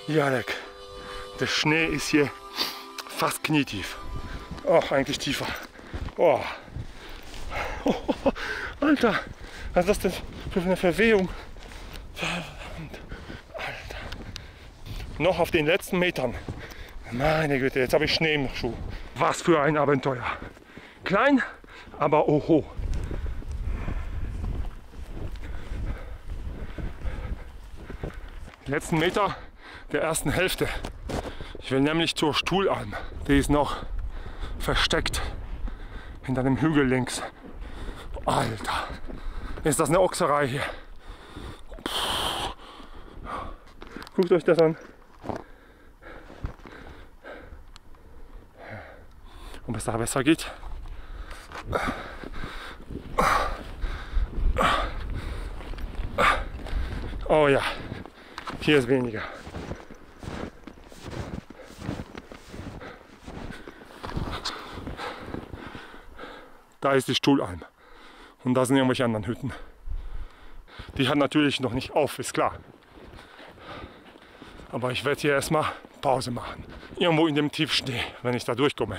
Janek, der Schnee ist hier fast knietief. Oh, eigentlich tiefer. Oh. Oh, Alter, was ist das denn für eine Verwehung? Alter. Noch auf den letzten Metern. Meine Güte, jetzt habe ich Schnee im Schuh. Was für ein Abenteuer. Klein, aber oho. Die letzten Meter der ersten Hälfte. Ich will nämlich zur Stuhlalm. Die ist noch versteckt hinter dem Hügel links. Alter, ist das eine Ochserei hier. Puh. Guckt euch das an. Ob es da besser geht? Oh ja, hier ist weniger. Da ist die Stuhlalm. Und da sind irgendwelche anderen Hütten. Die hat natürlich noch nicht auf, ist klar. Aber ich werde hier erstmal Pause machen. Irgendwo in dem Tiefschnee, wenn ich da durchkomme.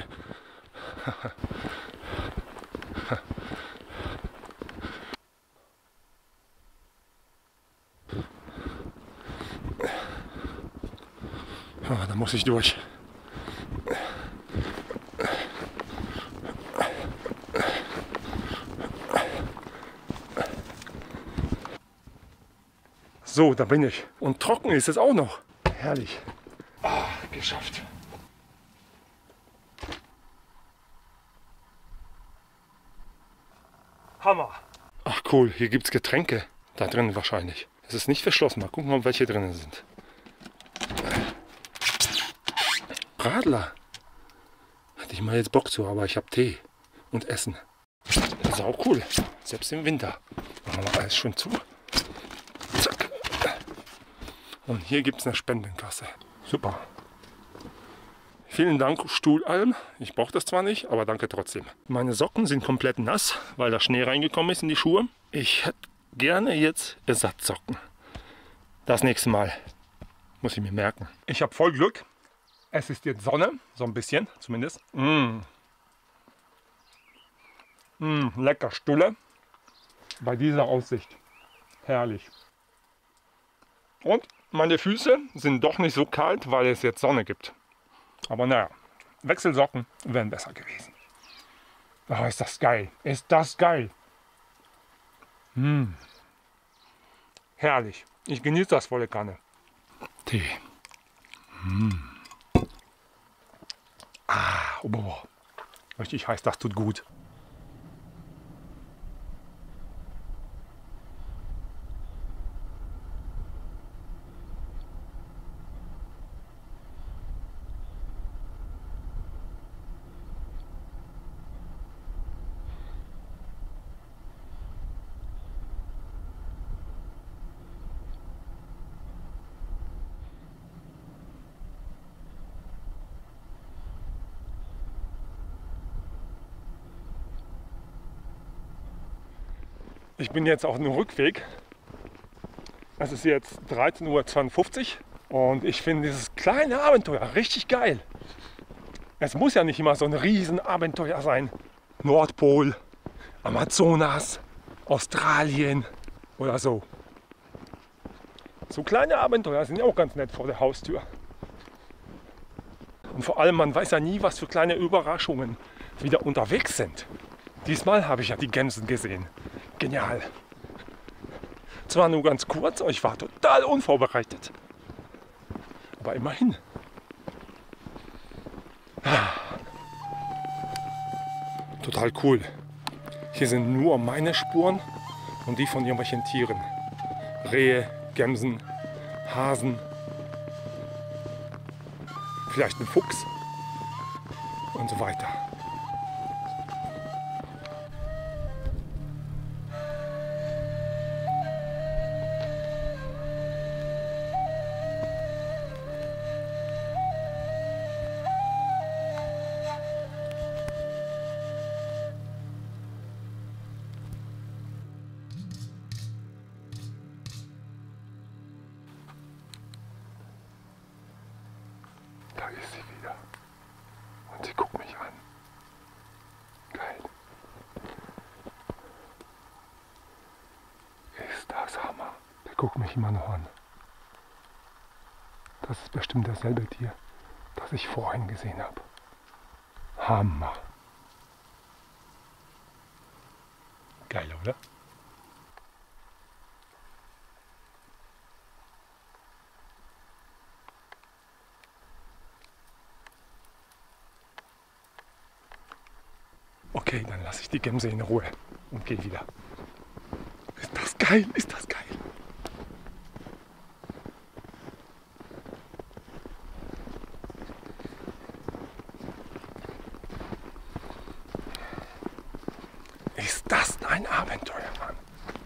Da muss ich durch. So, da bin ich. Und trocken ist es auch noch. Herrlich. Ah, geschafft. Hammer. Ach cool, hier gibt es Getränke. Da drin wahrscheinlich. Es ist nicht verschlossen. Mal gucken, ob welche drin sind. Radler. Hatte ich mal jetzt Bock zu, aber ich habe Tee und Essen. Das ist auch cool. Selbst im Winter. Machen wir alles schon zu. Zack. Und hier gibt es eine Spendenkasse. Super. Vielen Dank, Stuhlalm. Ich brauche das zwar nicht, aber danke trotzdem. Meine Socken sind komplett nass, weil da Schnee reingekommen ist in die Schuhe. Ich hätte gerne jetzt Ersatzsocken. Das nächste Mal. Muss ich mir merken. Ich habe voll Glück. Es ist jetzt Sonne, so ein bisschen zumindest. Lecker Stulle. Bei dieser Aussicht. Herrlich. Und meine Füße sind doch nicht so kalt, weil es jetzt Sonne gibt. Aber naja, Wechselsocken wären besser gewesen. Oh, ist das geil. Ist das geil. Herrlich. Ich genieße das volle Kanne. Tee. Oh, richtig heiß, das tut gut. Ich bin jetzt auf dem Rückweg. Es ist jetzt 13:52 Uhr und ich finde dieses kleine Abenteuer richtig geil. Es muss ja nicht immer so ein Riesenabenteuer sein. Nordpol, Amazonas, Australien oder so. So kleine Abenteuer sind ja auch ganz nett vor der Haustür. Und vor allem, man weiß ja nie, was für kleine Überraschungen wieder unterwegs sind. Diesmal habe ich ja die Gämsen gesehen. Genial. Zwar nur ganz kurz, aber ich war total unvorbereitet. Aber immerhin. Total cool. Hier sind nur meine Spuren und die von irgendwelchen Tieren. Rehe, Gämsen, Hasen, vielleicht ein Fuchs und so weiter. Da ist sie wieder. Und sie guckt mich an. Geil. Ist das Hammer. Der guckt mich immer noch an. Das ist bestimmt dasselbe Tier, das ich vorhin gesehen habe. Hammer. Geil, oder? Okay, dann lasse ich die Gämse in Ruhe und gehe wieder. Ist das geil? Ist das geil? Ist das ein Abenteuer, Mann?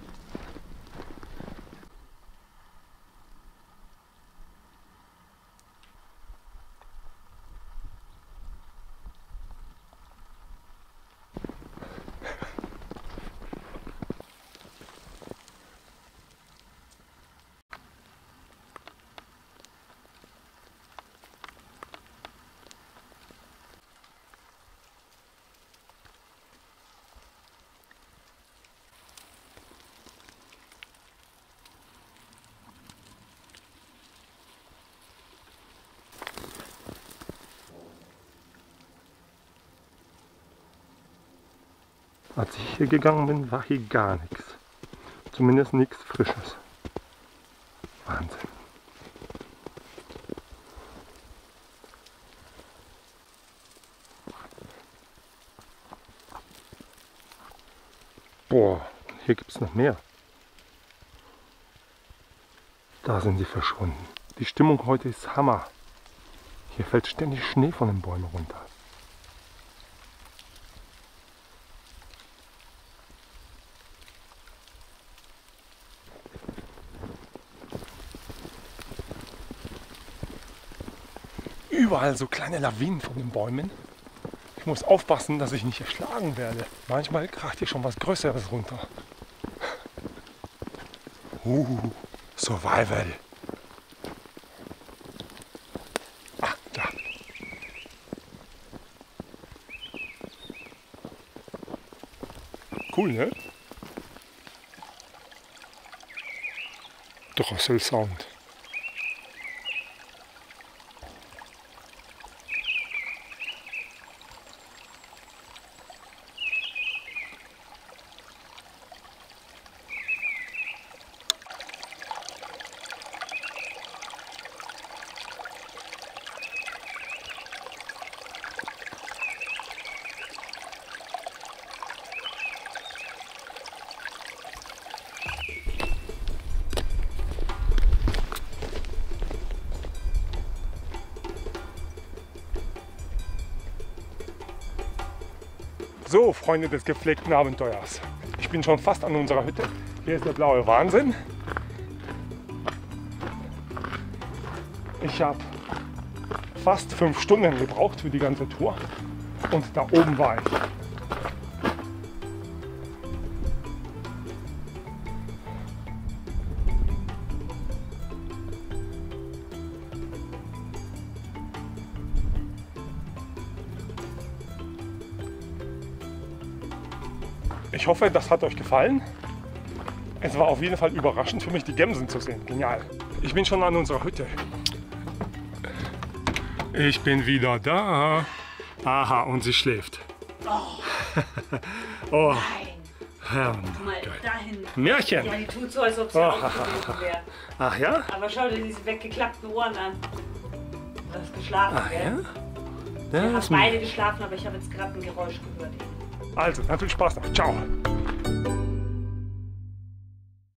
Als ich hier gegangen bin, war hier gar nichts. Zumindest nichts Frisches. Wahnsinn. Boah, hier gibt es noch mehr. Da sind sie verschwunden. Die Stimmung heute ist Hammer. Hier fällt ständig Schnee von den Bäumen runter. Überall so kleine Lawinen von den Bäumen. Ich muss aufpassen, dass ich nicht erschlagen werde. Manchmal kracht hier schon was Größeres runter. Survival. Ah, da. Cool, ne? Drosselsound. So, Freunde des gepflegten Abenteuers. Ich bin schon fast an unserer Hütte. Hier ist der blaue Wahnsinn. Ich habe fast 5 Stunden gebraucht für die ganze Tour. Und da oben war ich. Ich hoffe, das hat euch gefallen. Es war auf jeden Fall überraschend für mich, die Gämsen zu sehen. Genial. Ich bin schon an unserer Hütte. Ich bin wieder da. Aha, und sie schläft. Oh, Oh, nein. Guck mal, geil. da hinten. Märchen. Ja, die tut so, als ob sie aufgegeben wäre. Ach ja? Aber schau dir diese weggeklappten Ohren an. Du hast geschlafen, Ach gell? ja? Wir Ja, haben ist beide geschlafen, aber ich habe jetzt gerade ein Geräusch gehört. also, dann viel Spaß noch. Ciao.